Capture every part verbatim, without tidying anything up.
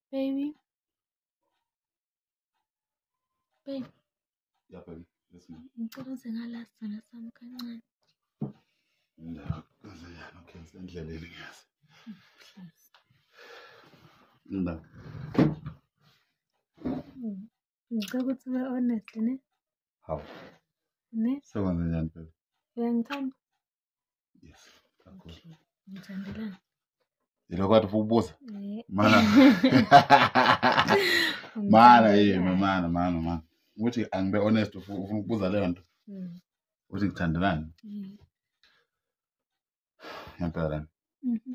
Baby. Baby. Yeah, baby. Listen. Ngicela uzengala sona sami kancane. No, okay, sendleleni ngiyazi. No. Ngicela ukuthi ube honest ne? How? Ne? Sekwenze njani baby? Uyangithanda? Yes. Kakhulu. Ngithandelani? Yilokho kade ubuza? Eh. Mana. Mana yini mana mana mana. Uthi angibe honest ufuna ukubuza leyo nto. Mhm. Uthi ngithandelani? Mhm. Ngempela. Mhm.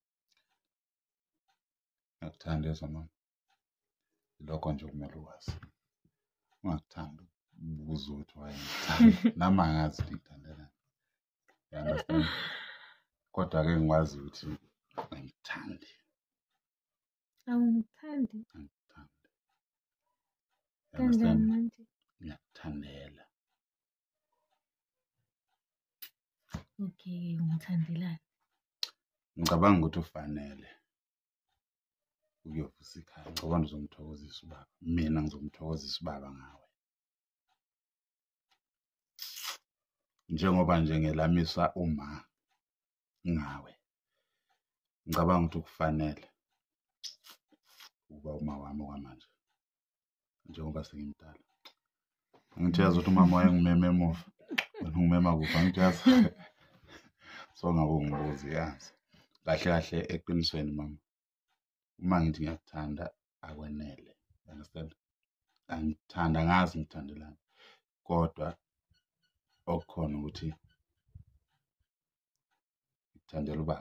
Ngikuthanda yezwa mama. Lokho nje kumele ukwazi. Ungakuthanda ubuza ukuthi wayengithanda. Nami angazi ukuthi ngithandelani. You understand? Kodwa ke ngikwazi ukuthi ngithandi. Awungithandi? Ngithandi. Kanjani manje? Ngiyakuthandela. Okay, ungithandelani? Ngicabanga ukuthi ufanele ukuyovusa ikhaya. Ngicabanga uzomthokozisa ubaba. Mina ngizomthokozisa ubaba ngawe. Njengoba nje ngelamisa uma ngawe. Ngicabanga ukuthi kufanele uba uma wami kwamanje. Njengoba sengimdala. Ngithiyazi ukuthi umama wayengimeme emuva. Wena ungimema kuphi ngithiyazi. So ngabe ungibuzi yazi. Kahle kahle eqinisweni mama. Uma ngithi ngiyakuthanda akwenele. Understand? Angithanda ngazi ngithandelana. Kodwa okukhona ukuthi ngithandela ubaba.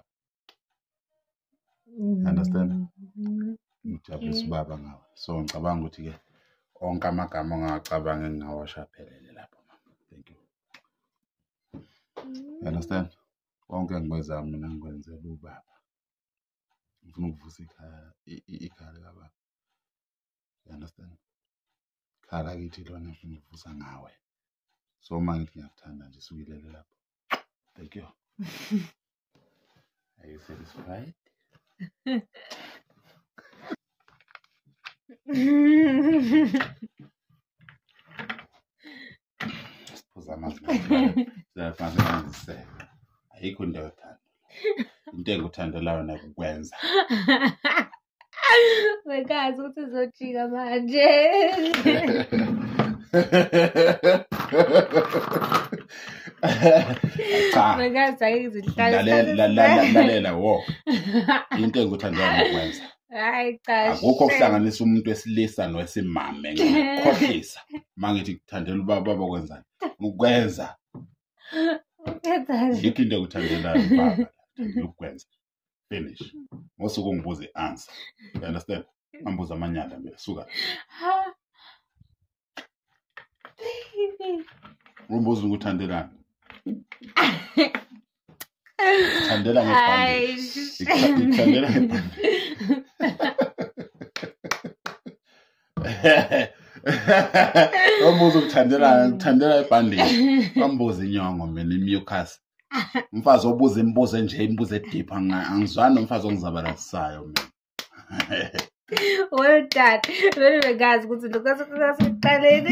Understand? Ngijabulisa ubaba ngawe. So ngicabanga ukuthi ke onke amagama ongawacabanga engingawasha aphelele lapho mama. Thank you. You understand? Konke engikwenza mina ngikwenzela ubaba. Ngifuna ukuvusa ikhaya ikhaya likababa. You understand? Ikhaya lakithi lona ngifuna ukuvusa ngawe. So uma ngithi ngiyakuthanda nje sukilele lapho. Thank you. Are you satisfied? Siphuza amanzi. Siyafanele ngizise. Ayikho into yothanda. Into engikuthandelayo nakukwenza. Wekazi ukuthi uzojika manje. Cha. Wekazi ayizihlala. Lalela lalela wo. Into engikuthandelayo nakukwenza. Hayi cha. Akukho ukuhlanganisa umuntu wesilisa nowesimame ngikhohlisa. Mangithi ngithandela ubaba bakwenzani? Ukwenza. Yikho into engikuthandelayo baba. Ukwenza. Finish. Ngosuku ngibuza i-answer. You understand? Ngambuza amanyala mina suka. Ha. Baby. Umbuzo ngikuthandelani? Thandela ngephandle. Ngithandela ngephandle. Umbuzo ukuthandela ngithandela ebhandeni. Ngambuza inyongo mina imucus. Umfazi obuza imibuzo nje imibuzo edipha angizwani nomfazi ongizabalazisayo mina. Well done. Very well guys, ukuthi lokho sekuqaleni.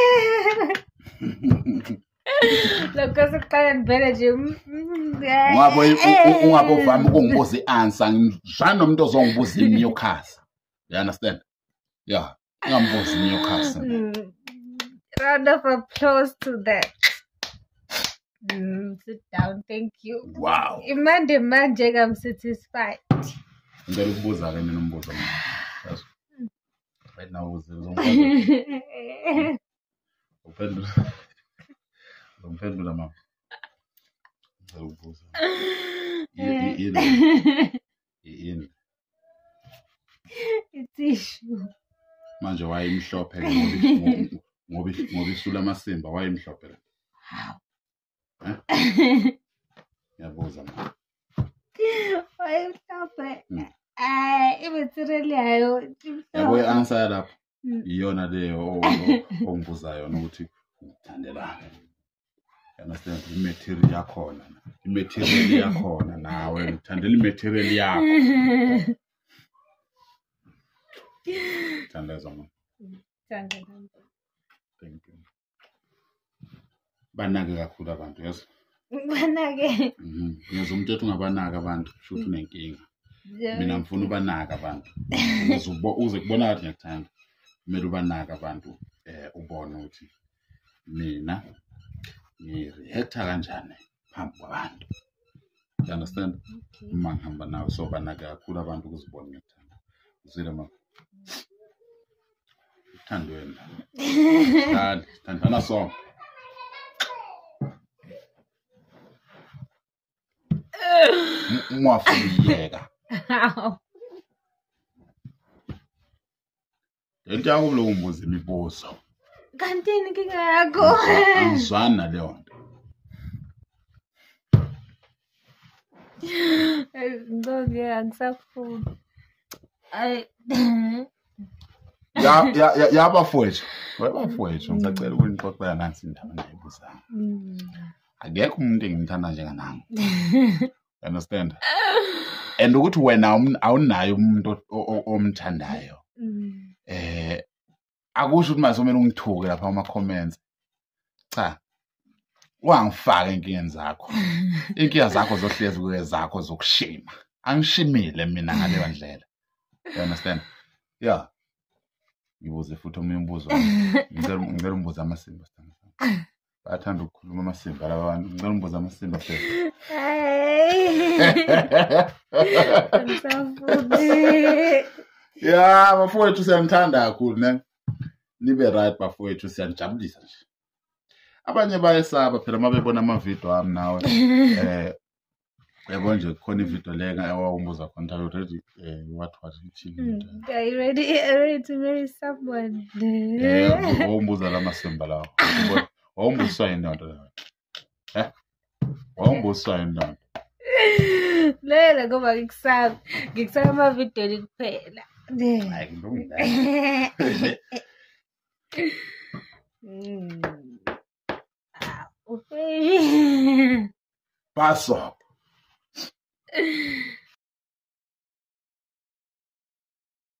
Lokho sekuqaleni vele nje. Ngabo ungabo vami ukungibuza i-answer ngizwani nomuntu ozongibuza imucus. You understand? Yeah, ngambuza imucus. Round of applause to that. Mm, sit down, thank you. Wow. Imande manje I'm satisfied. Ngicela ukubuza ke mina umbuzo manje. Right now uzongiphendula. Uphendula. Uphendula mama. Ngicela ukubuza. Yini? Yini? Itissue. Manje wayimhlophe ngoba ngoba ngoba isula amasimba wayimhlophe la. Yabuza mama. Wayimhlophe. Eh, imaterial yayo. Yabo i-answer lapho. Iyona leyo ongibuza yona ukuthi ngithandelani. You understand? Imaterial yakhona. Imaterial yakhona nawe ngithandela imaterial yakho. Thandaza mama. Thank Thank you. Banake kakhulu abantu yazi. Banake. Mhm. Ngiyazi umuntu ethi ungabanaka abantu futhi unenkinga. Mina ngifuna ubanaka abantu. Uze uze kubona ngathi ngiyakuthanda. Kumele ubanaka abantu eh ubone ukuthi mina ngi-reacta kanjani phambi kwabantu. You understand? Uma ngihamba nawe so banake kakhulu abantu ukuzibona ngiyakuthanda. Uzile mama. Thandweni. Dad, thandana song. Mwafuyeka. Lento yakho lo umbuzo imibuzo. Kantini inkinga yakho? Angizwani naleyo nto. Ngoke angisafuni. Ay. Ya ya yabafowethu. Webafowethu ngisacela ukunixoxela nansi indaba engiyibuzanga. Akekho umuntu engimthanda njenganami. Understand? And ukuthi wena awunayo umuntu omthandayo. Eh akusho ukuthi mase kumele ungithuke lapha ama comments. Cha. Wangifaka inkingeni zakho. Inkinga zakho zohlezi kuye zakho zokushima. Angishimile mina ngaleyo ndlela. You understand? Yeah. Ngibuze futhi omunye umbuzo. Ngicela ngicela umbuzo amasimba sithanda. Bathanda ukukhuluma amasimba laba bantu. Ngicela umbuzo amasimba phela. Hey. Yeah, bafowethu siyanithanda kakhulu ne. Nibe right bafowethu siyanijabulisa nje. Abanye bayesaba phela mabebona ama video ami nawe. Eh yabo nje khona ivideo leka ewawumbuza khona already eh what was it? Are you ready ready to marry someone? Eh wawumbuza la masimba lawo. Wawumbuzwa yini nto lawo? Eh? Wawumbuzwa yini nto? Lela ngoba ngikusaba. Ngikusaba ama video kuphela. Hayi ngilungile. Mm. Ah, okay. Pass up.